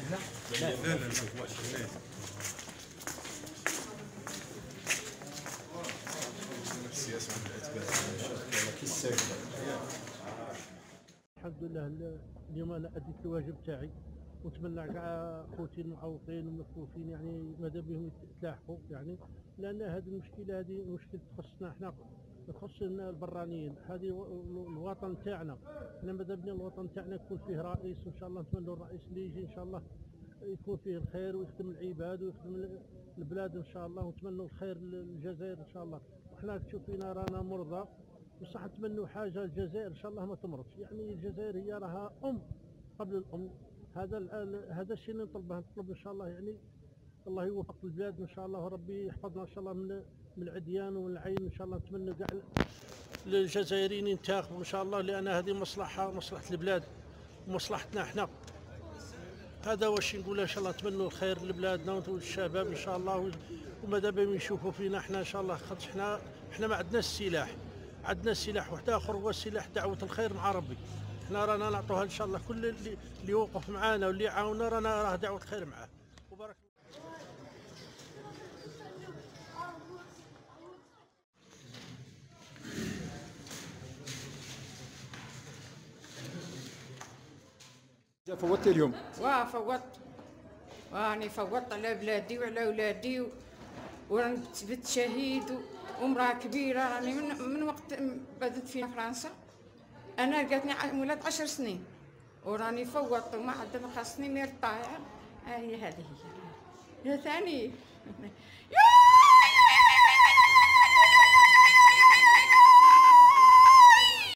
هنا؟ لا لا لا لا السياسة عند الأتباع الحمد لله اليوم انا اديت الواجب تاعي، ونتمنى كاع خوتي المعوقين والمكفوفين يعني ماذا بهم يتلاحقوا يعني، لان هذه المشكله هذه مشكله تخصنا احنا، تخص البرانيين، هذه الوطن تاعنا، احنا ماذا بنا الوطن تاعنا يكون فيه رئيس، وان شاء الله نتمنى الرئيس اللي يجي ان شاء الله يكون فيه الخير ويخدم العباد ويخدم البلاد ان شاء الله، ونتمنوا الخير للجزائر ان شاء الله. وحنا تشوفينا رانا مرضى، بصح نتمنوا حاجه الجزائر ان شاء الله ما تمرضش، يعني الجزائر هي راها قبل الام، هذا الشيء اللي نطلب ان شاء الله، يعني الله يوفق البلاد ان شاء الله، وربي يحفظنا ان شاء الله من العديان ومن العين ان شاء الله. نتمنى كاع للجزائريين ينتخبوا ان شاء الله، لان هذه مصلحه البلاد ومصلحتنا احنا. هذا واش نقول ان شاء الله، نتمنوا الخير لبلادنا والشباب ان شاء الله، وماذا بهم يشوفوا فينا احنا ان شاء الله، خاطر احنا ما عندناش السلاح، عندنا سلاح واحد اخر هو السلاح دعوه الخير مع ربي. احنا رانا نعطوها ان شاء الله، كل اللي يوقف معانا واللي يعاوننا رانا راه دعوه الخير معاه. وبارك فوتي اليوم؟ فوتت، راني فوتت على بلادي وعلى ولادي، وراني تثبت شهيد ومراه كبيره، راني من وقت بدت في فرنسا انا لقاتني ولاد 10 سنين، وراني فوتت وما عاد خاصني مير طايع. هذه هي ثاني